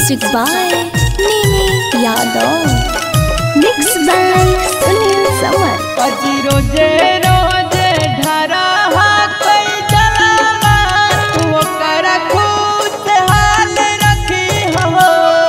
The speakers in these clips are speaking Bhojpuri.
Music by Nini Yadav. Mixed by Sunil Samar. अजी रोजे रोजे ढरा कई जलावा तू कर खुश हाल रखी हो।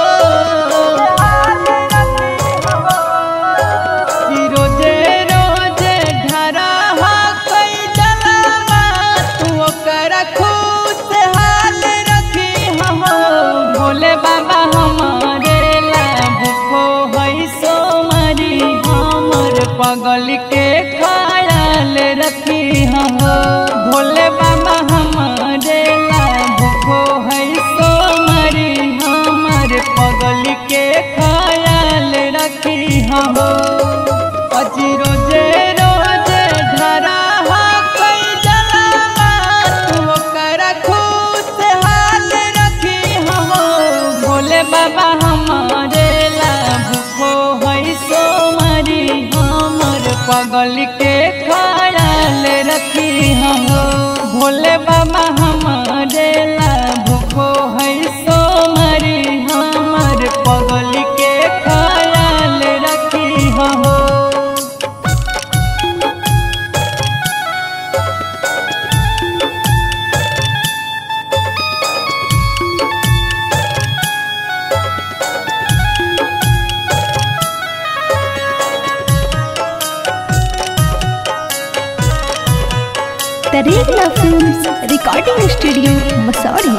अजी रोजे रोजे ढरा कई जलावा तू कर खुश हाल रखी हो। भोले बाबा हमारे ला भूखो है सोमरी हमर पगल के ख्याल रखी हो। भोले बाबा हमारे ला भूखो है सोमरी हमर पगल के ख्याल रखी हो। अजी रोजे रोजे ढरा कई जलावा तू कर खुश हाल रखी हो। भोले बाबा हमारे ला भूखो है सोमरी हमर पगल के ख्याल रखी हो। भोले बाबा हमारे ला भूखो है सोमरी हमर पगल के ख्याल रखी हो। Tarigla Films Recording Studio, Masori.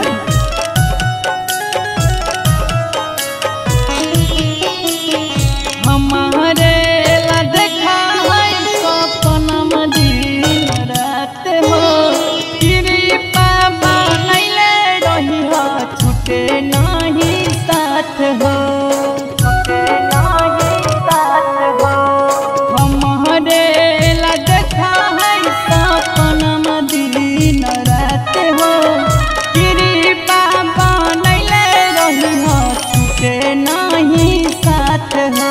हमारे ला देखा है सपनम दिन रात हो। कृपा बनैले रही हो छूटे नहीं साथ हो। हमारे ला देखा है सपनम दिन रात हो। कृपा बनैले रही हो छूटे नहीं साथ हो।